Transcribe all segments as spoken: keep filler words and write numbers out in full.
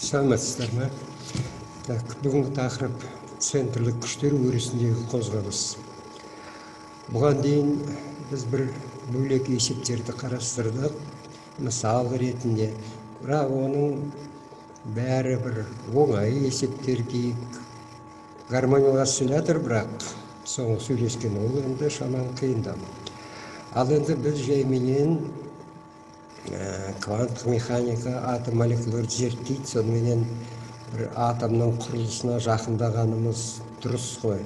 Саламатсыздар ма? Так, бүгінгі тақырып центрлік күштер өрісіндегі қозғалыс. Бұған дейін біз бір бөлек есептерді қарастырдық, мысал ретінде. Бірақ оның бәрі бір оңай есептер дейік. Гармониялық осциллятор, бірақ соңғы сөйлескен ол енді шаман қиындау. Ал енді біз жайменен кванттық механика, атом молекулаларды зерттейді, сонымен бір атомның құрылысына жақындағанымыз дұрыс қой.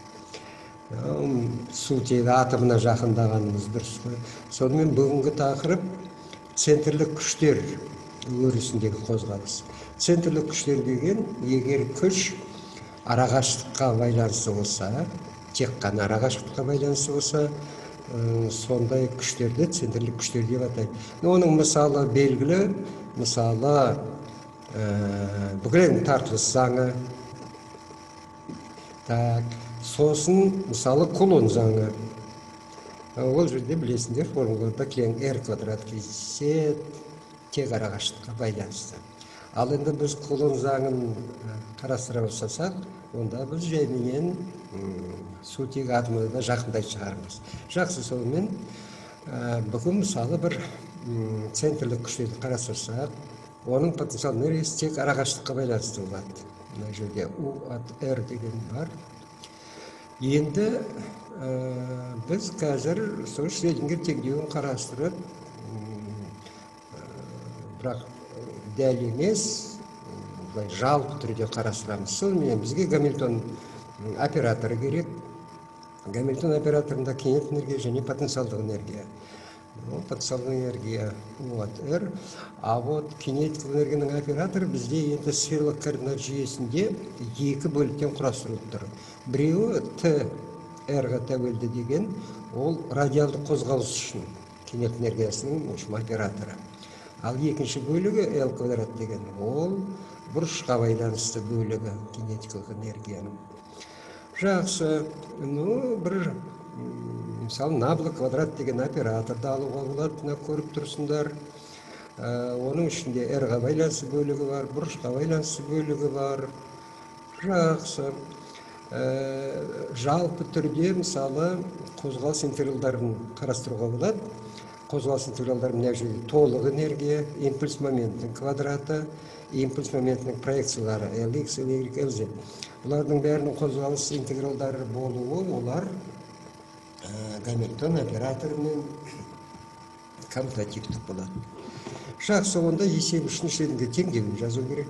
Сутегі атомына жақындағанымыз дұрыс қой. Сонымен бүгінгі тақырып центрлік күштер өрісіндегі қозғалыс. Центрлік күштер деген, егер күш арақашықтыққа байланысты болса, тек қана арақашықтыққа байланысты болса, сондай күштерді центрлік күштер деп атайды. Оның мысалы белгілі, мысалы бүкіл тартылыс заңы, так, сосын мысалы Кулон заңы. Ол жерде білесіңдер, формулада кең R квадрат Z тек арақашықтыққа байланысты. Ал енді біз Кулон заңын қарастыра бастасақ, онда біз жайменен сутегі атомына да жақындай шығармыз. Жақсы, сонымен бүгін мысалы бір центрлік күштерді қарастырсақ, оның потенциал энергиясы тек арақашықтыққа байланысты болады. Мына жерде U от R деген бар. Енді біз қазір сол Шредингер теңдеуін қарастырып, бірақ дәл емес, жалпы түрде қарастырамыз. Сонымен бізге Гамильтон операторы керек. Гамильтон операторында кинеттік энергия және потенциалдық энергия. Потенциалдық энергия от R, а вот кинеттік энергияның операторы бізде енді сфералық координат жүйесінде екі бөліктен құрастырылып тұр. Біреуі Т R-ға тәуелді деген, ол радиалды қозғалыс үшін кинеттік энергиясының операторы. Ал екінші бөлігі L квадрат деген, ол бұрышқа байланысты бөлігі кинетикалық энергияның. Жақсы, ну, бір, мысалы, наблы квадрат деген операторды алуға болады, мына көріп тұрсыңдар. Оның ішінде R-ға байланысты бөлігі бар, бұрышқа байланысты бөлігі бар. Жақсы. Жалпы түрде, мысалы, қозғалыс интегралдарын қарастыруға болады. Қозғалыс интегралдары мына жерде толық энергия, импульс моментінің квадраты, импульс моментінің проекциялары Lx, Ly, Lz. Бұлардың бәрінің қозғалыс интегралдары болуы, олар Гамильтон операторымен коммутативтік болады. Жақсы, онда есеп үшін Шредингер теңдеуін жазу керек.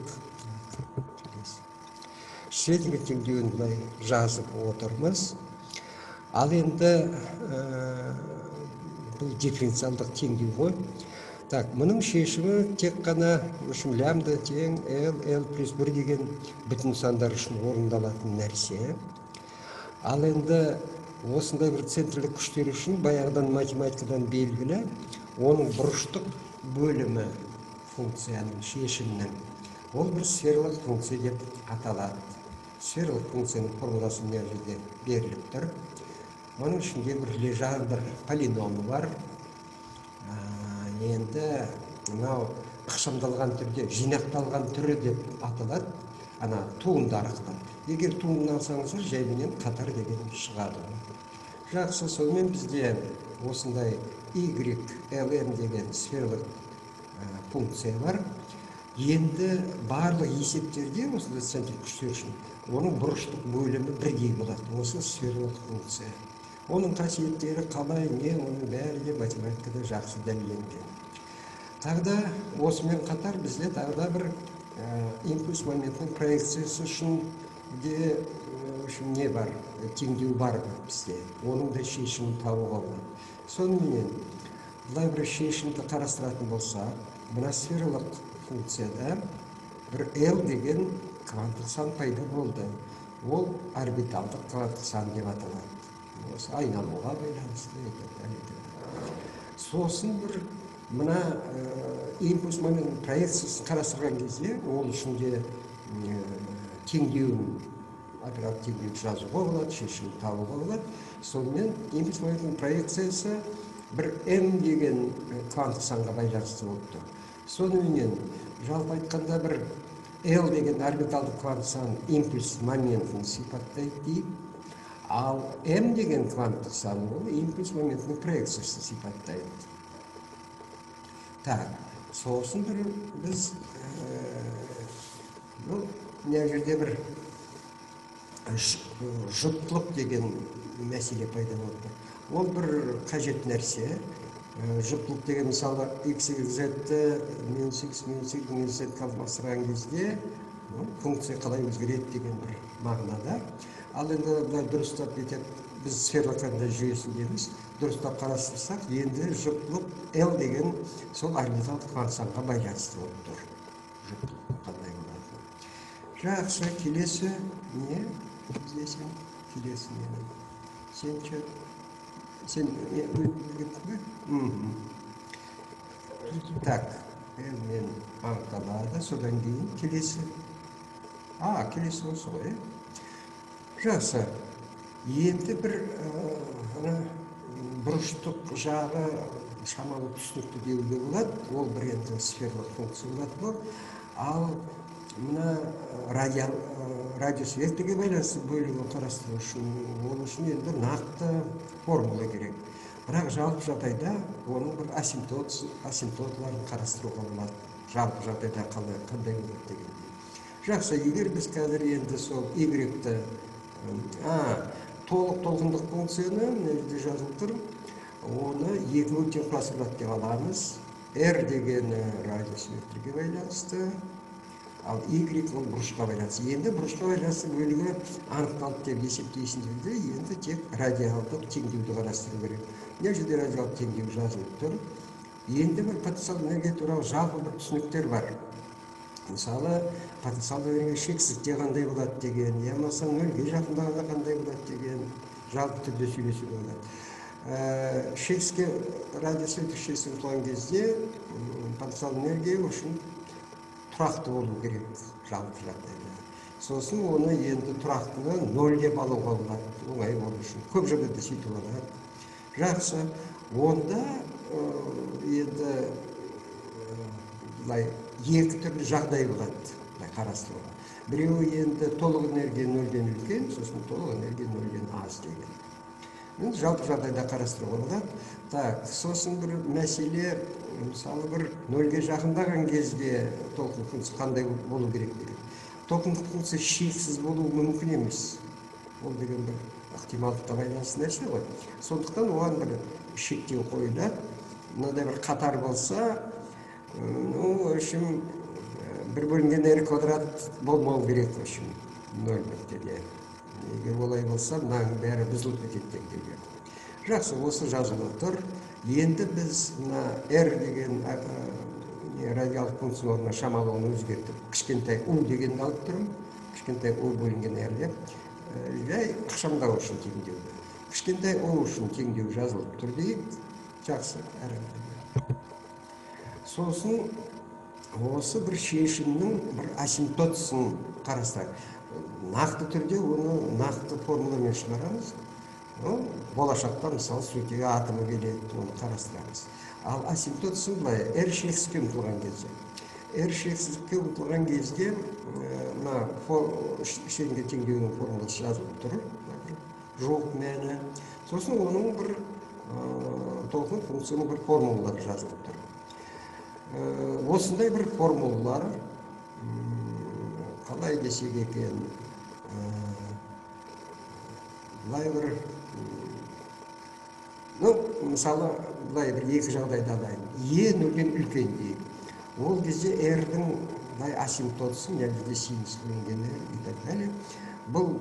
Шредингер теңдеуін бұлай жазып отырмыз. Ал енді бұл дифференциалдық теңдеу ғой. Так, мұның шешімі тек қана үшін лямбда тең L, L плюс бір деген бүтін сандар үшін орындалатын нәрсе. Ал енді осындай бір центрлік күштер үшін баяғыдан математикадан белгілі, оның бұрыштық бөлімі функцияның шешімінің. Ол бір сфералық функция деп аталады. Сфералық функцияның формуласы мына жерде беріліп тұр. Оның ішінде бір лежан бір полиномы бар. Енді мынау ықшамдалған түрде, жинақталған түрі деп аталады, ана туынды арқылы. Егер туындыны алсаңыздар, жайменен қатар деген шығады. Жақсы, сонымен бізде осындай Y, Ln деген сфералық функция бар. Енді барлық есептерде, осындай центрік күштер үшін, оның бұрыштық бөлімі бірдей болады. Осы сфералық функция. Оның қасиеттері қалай, не, оның бәрі де математикада жақсы дәлелденген. Тағда осымен қатар бізде тағда бір импульс моментінің проекциясы үшін де не бар, теңдеу бар бізде. Оның да шешімін табуға болады. Сонымен, бұлай бір шешімді қарастыратын болса, мына сфералық функцияда бір L деген кванттық сан пайда болды. Ол орбиталдық кванттық сан деп аталады. Осы айналуға байланысты. Сосын бір мына импульс моментінің проекциясын қарастырған кезде, ол ішінде теңдеуін, оператор теңдеуін жазуға болады, шешімін табуға болады. Сонымен импульс моментінің проекциясы бір N деген кванттық санға байланысты болып тұр. Сонымен жалпы айтқанда бір L деген орбиталдық квант сан импульс моментін сипаттайды дейік. Ал M деген кванттық сан ол импульс моментінің проекциясын сипаттайды. Так, сосын бір біз бұл мына жерде бір жұптылық деген мәселе пайда болды. Ол бір қажет нәрсе. Жұптылық деген мысалы x, z-ті минус x, минус y, минус z алмастырған кезде функция қалай өзгереді деген бір мағынада. Ал енді дұрыстап етіп, біз сфералық координат жүйесін дейміз. Дұрыстап қарастырсақ, енді жұптылық L деген сол орбиталдық квант санға байланысты болып тұр. Жұптылық қандай болады. Жақсы, келесі не? Іздесен, келесі не? Сен че? Сен өткің бе? Так, мен анықталады, содан кейін келесі. А, келесі осы ғой, жақсы. Енді бір бұрыштық жағы шамалы түсінікті деуге болады. Ол бір енді сфералық функция болады бұл. Ал мына радиус векторға байланысты бөлігін қарастыру үшін, ол үшін енді нақты формула керек. Бірақ жалпы жағдайда оның бір асимптоталарын қарастыруға болады. Жалпы жағдайда қандай болады деген. Жақсы, егер біз қазір енді сол Y-ті толық толқындық функцияны нәрде жазылып тұр, оны екі бөліктен құрастырылады деп аламыз. R деген радиус векторға байланысты, ал Y ол бұрышқа байланысты. Енді бұрышқа байланысты бөлігі анықталды деп есептейсіңдерде, енді тек радиалдық теңдеуді қарастыру керек. Мына жерде радиалдық теңдеу жазылып тұр. Енді бір потенциалды энергия туралы жалпы бір түсініктер бар. Мысалы, потенциалды энергия шексіздікте қандай болады деген, я болмаса нөлге жақындағанда қандай болады деген жалпы түрде сөйлесуге болады. Шексізге радиус вектор жүйесін құлаған кезде потенциалды энергия үшін тұрақты болу керек жалпы жағдайда. Сосын оны енді тұрақтыны нөл деп алуға болады, оңай болу үшін. Көп жағдайда сөйтіп алады. Жақсы, онда енді екі түрлі жағдай болады қарастыруға. Біреуі енді толық энергия нөлден үлкен, сосын толық энергия нөлден аз деген. Енді жалпы жағдайда қарастыруға болады. Так, сосын бір мәселе, мысалы бір нөлге жақындаған кезде толқын функция қандай болу керек деген. Толқындық функция шексіз болуы мүмкін емес. Ол деген бір ықтималдыққа байланысты нәрсе ғой. Сондықтан оған бір шектеу қойылады. Мынадай бір қатар болса, ну, в общем, бір бөлінген r квадрат болмау керек, в общем, нөл нүктеде. Егер олай болса, мынаның бәрі бұзылып кетеді деген. Жақсы, осы жазылып тұр. Енді біз мына r деген радиалдық функцияның орнына шамалы оны өзгертіп, кішкентай u дегенді алып тұрмын. Кішкентай u бөлінген r деп. Жай ықшамдау үшін теңдеу. Кішкентай u үшін теңдеу жазылып тұр дейік. Жақсы, әрі. Сосын осы бір шешімнің бір асимптотысын қарастырайық. Нақты түрде оны нақты формуламен шығарамыз. Болашақта мысалы сутегі атомы келеді, оны қарастырамыз. Ал асимптотысын былай, R шексізге ұмтылған кезде. R шексізге ұмтылған кезде мына шегінге теңдеуінің формуласы жазылып тұр. Жоқ мәні. Сосын оның бір толқын функцияның бір формулалары жазылып тұр. Осындай бір формулалар қалай десек екен, бұлай бір, ну, мысалы, бұлай бір екі жағдайда алайын. Е нөлден үлкен дейік. Ол кезде R-дің бұлай асимптотысын, әлде синус бөлінгені и так далее. Бұл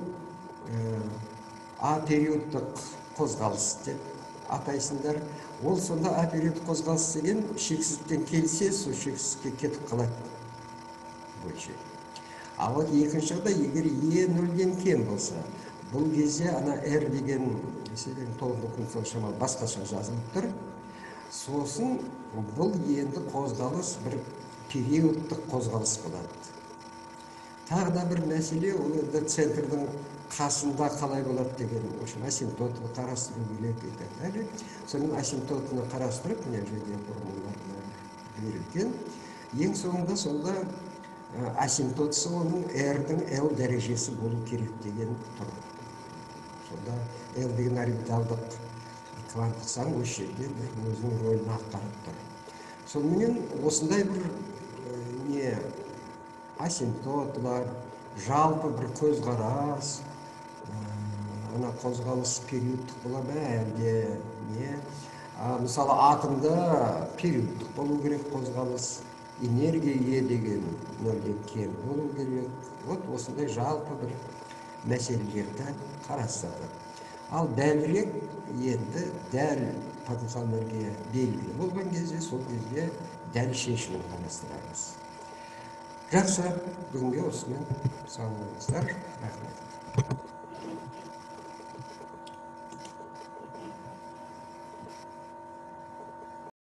А периодтық қозғалыс деп атайсыңдар. Ол сонда А периодтық қозғалыс деген шексіздіктен келсе, сол шексіздікке кетіп қалады бөлшек. А вот екінші жағдай, егер Е нөлден кем болса, бұл кезде ана R деген толқындық функция шамалы басқаша жазылып тұр. Сосын бұл енді қозғалыс бір периодтық қозғалыс болады. Тағы да бір мәселе, ол енді центрдің қасында қалай болады деген, үшін асимптотыны қарастыру керек етеді. Соның асимптотыны қарастырып, мына жерде формулаларына берілген. Ең соңында сонда асимптотсы оның R-дің L дәрежесі болу керек деген тұр. Сонда L деген орбиталдық кванттық сан осы жерде өзінің рөлін атқарып тұр. Сонымен осындай бір не асимптот бар, жалпы бір көзқарас, ана қозғалыс периодтық бола ма әлде не? Мысалы атомда периодтық болу керек қозғалыс, энергия е деген нөлден кем болу керек. Вот осындай жалпы бір мәселелерді қарастырды. Ал дәлірек енді дәл потенциал энергия белгілі болған кезде, сол кезде дәл шешімін қарастырамыз. Жақсы, бүгінге осымен сау болыңыздар. Рахмет.